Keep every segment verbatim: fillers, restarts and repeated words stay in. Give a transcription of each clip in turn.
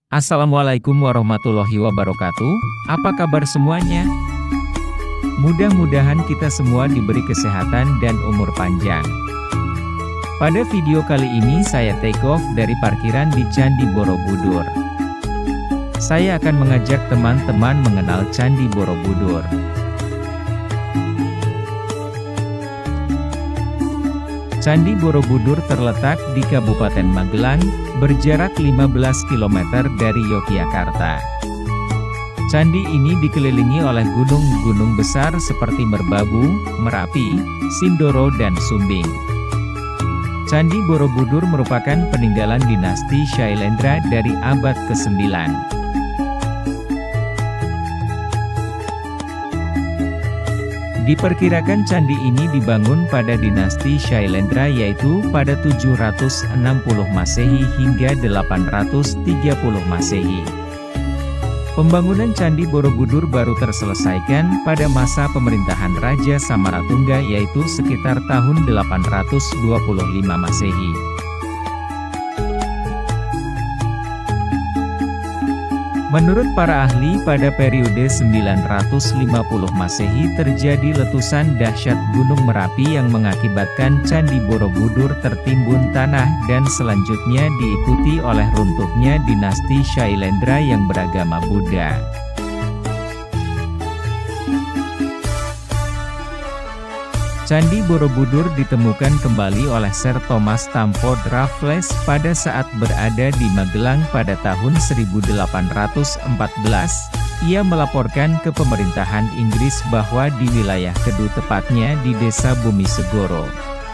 Assalamualaikum warahmatullahi wabarakatuh. Apa kabar semuanya? Mudah-mudahan kita semua diberi kesehatan dan umur panjang. Pada video kali ini saya take off dari parkiran di Candi Borobudur. Saya akan mengajak teman-teman mengenal Candi Borobudur. Candi Borobudur terletak di Kabupaten Magelang, berjarak lima belas kilometer dari Yogyakarta. Candi ini dikelilingi oleh gunung-gunung besar seperti Merbabu, Merapi, Sindoro dan Sumbing. Candi Borobudur merupakan peninggalan dinasti Shailendra dari abad kesembilan. Diperkirakan candi ini dibangun pada dinasti Shailendra yaitu pada tujuh ratus enam puluh Masehi hingga delapan ratus tiga puluh Masehi. Pembangunan Candi Borobudur baru terselesaikan pada masa pemerintahan Raja Samaratungga yaitu sekitar tahun delapan ratus dua puluh lima Masehi. Menurut para ahli, pada periode sembilan ratus lima puluh Masehi terjadi letusan dahsyat Gunung Merapi yang mengakibatkan Candi Borobudur tertimbun tanah dan selanjutnya diikuti oleh runtuhnya dinasti Shailendra yang beragama Buddha. Candi Borobudur ditemukan kembali oleh Sir Thomas Stamford Raffles pada saat berada di Magelang pada tahun seribu delapan ratus empat belas. Ia melaporkan ke pemerintahan Inggris bahwa di wilayah Kedu, tepatnya di desa Bumi Segoro.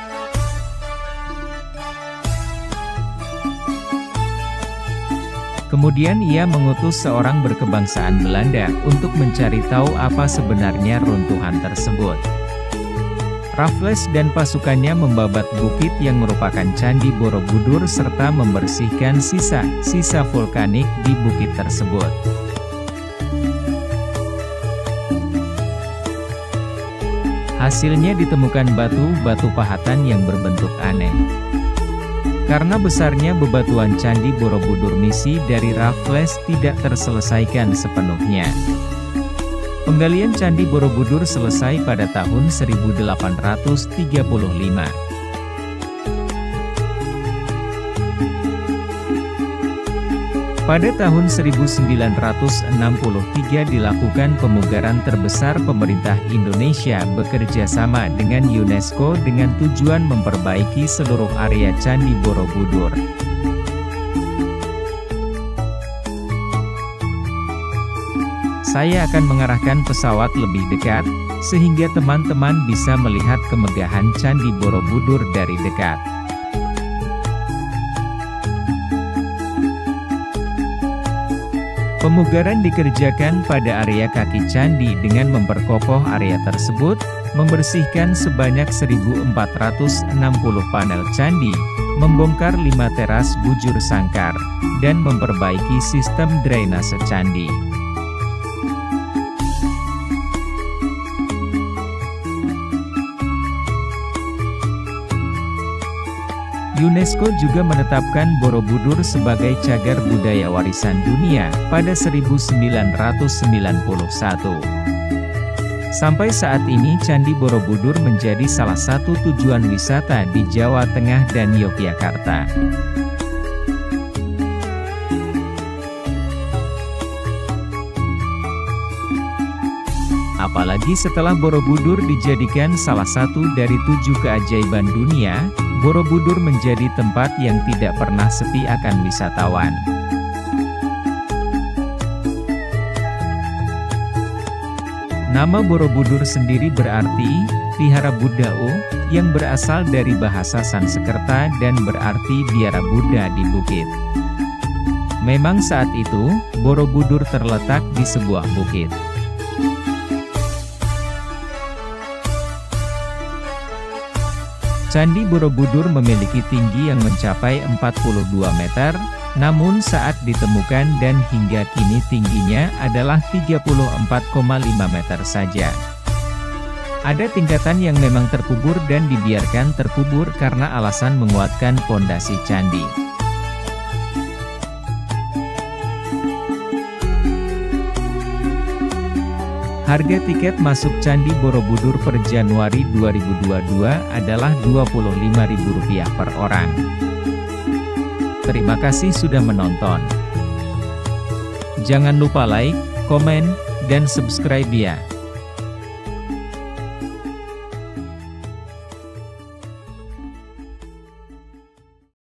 Kemudian ia mengutus seorang berkebangsaan Belanda untuk mencari tahu apa sebenarnya runtuhan tersebut. Raffles dan pasukannya membabat bukit yang merupakan Candi Borobudur serta membersihkan sisa-sisa vulkanik di bukit tersebut. Hasilnya ditemukan batu-batu pahatan yang berbentuk aneh. Karena besarnya bebatuan Candi Borobudur, misi dari Raffles tidak terselesaikan sepenuhnya. Penggalian Candi Borobudur selesai pada tahun seribu delapan ratus tiga puluh lima. Pada tahun seribu sembilan ratus enam puluh tiga dilakukan pemugaran terbesar pemerintah Indonesia bekerja sama dengan UNESCO dengan tujuan memperbaiki seluruh area Candi Borobudur. Saya akan mengarahkan pesawat lebih dekat, sehingga teman-teman bisa melihat kemegahan Candi Borobudur dari dekat. Pemugaran dikerjakan pada area kaki candi dengan memperkokoh area tersebut, membersihkan sebanyak seribu empat ratus enam puluh panel candi, membongkar lima teras bujur sangkar, dan memperbaiki sistem drainase candi. UNESCO juga menetapkan Borobudur sebagai cagar budaya warisan dunia pada seribu sembilan ratus sembilan puluh satu. Sampai saat ini Candi Borobudur menjadi salah satu tujuan wisata di Jawa Tengah dan Yogyakarta. Apalagi setelah Borobudur dijadikan salah satu dari tujuh keajaiban dunia, Borobudur menjadi tempat yang tidak pernah sepi akan wisatawan. Nama Borobudur sendiri berarti Vihara Buddhao, yang berasal dari bahasa Sanskerta dan berarti biara Buddha di bukit. Memang saat itu, Borobudur terletak di sebuah bukit. Candi Borobudur memiliki tinggi yang mencapai empat puluh dua meter, namun saat ditemukan dan hingga kini tingginya adalah tiga puluh empat koma lima meter saja. Ada tingkatan yang memang terkubur dan dibiarkan terkubur karena alasan menguatkan pondasi candi. Harga tiket masuk Candi Borobudur per Januari dua ribu dua puluh dua adalah dua puluh lima ribu rupiah per orang. Terima kasih sudah menonton. Jangan lupa like, komen, dan subscribe ya.